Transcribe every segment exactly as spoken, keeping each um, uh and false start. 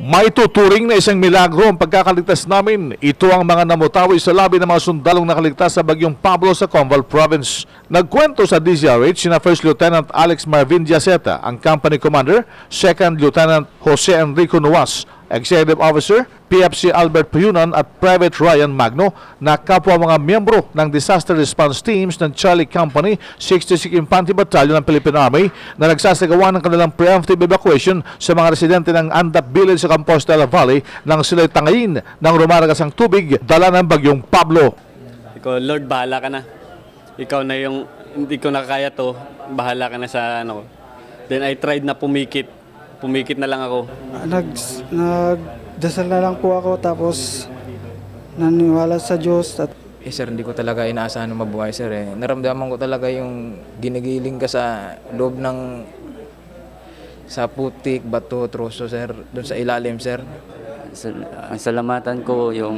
Maituturing na isang milagro ang pagkakaligtas namin. Ito ang mga namutawi sa labi ng mga sundalong nakaligtas sa bagyong Pablo sa Combal Province. Nagkwento sa D Z R H sina First Lieutenant Alex Marvin Diaceta, ang Company Commander, Second Lieutenant Jose Enrico Nuas, Executive Officer, P F C Albert Puyunan at Private Ryan Magno na kapwa mga miyembro ng Disaster Response Teams ng Charlie Company, sixty-sixth Infantry Battalion ng Philippine Army na nagsasagawa ng kanilang preemptive evacuation sa mga residente ng Andap Village sa Compostela Valley nang sila'y tangayin ng rumaragas ang tubig dala ng bagyong Pablo. Ikaw, Lord, bahala ka na. Ikaw na yung hindi ko nakakaya to, bahala ka na sa ano. Then I tried na pumikit. Pumikit na lang ako. Nag, nagdasal na lang po ako tapos naniwala sa Diyos. At eh sir, hindi ko talaga inaasahan na mabuhay sir eh. Naramdaman ko talaga yung ginigiling ka sa loob ng sa putik, bato, troso sir, doon sa ilalim sir. Ang salamatan ko yung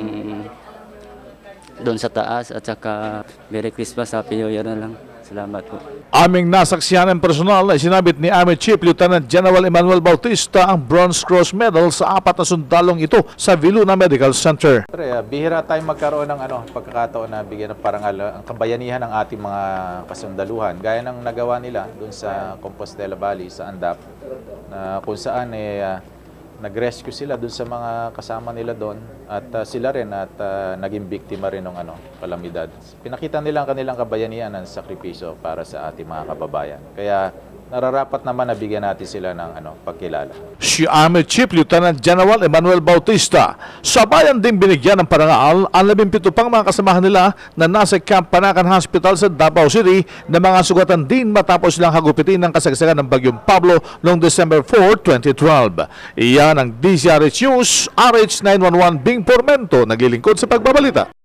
doon sa taas at saka Merry Christmas, Happy New Year na lang. Salamat po. Aming nasaksihan ng personal na sinabit ni Army Chief Lieutenant General Emmanuel Bautista ang Bronze Cross Medal sa apat na sundalong ito sa Viluna Medical Center. Pre, bihira tayong magkaroon ng ano, pagkakataon na bigyan ng parangal ang kabayanihan ng ating mga kasundaluhan. Gaya ng nagawa nila doon sa Compostela Valley, sa Andap, na kung saan eh, uh, nag-rescue sila doon sa mga kasama nila doon at uh, sila rin at uh, naging biktima rin ng ano, kalamidad. Pinakita nila ang kanilang kabayanihan ng sakripisyo para sa ating mga kababayan. Kaya nararapat naman na bigyan natin sila ng ano, pagkilala. Si Army Chief Lieutenant General Emmanuel Bautista, sabayan din binigyan ng parangal ang labing-pito pang mga kasamahan nila na nasa Camp Panakan Hospital sa Davao City na mga sugatan din matapos silang hagupitin ng kasagsagan ng bagyong Pablo noong December fourth, twenty twelve. Iyan ang D Z R H News, R H nine one one Bing Pormento, naglilingkod sa pagbabalita.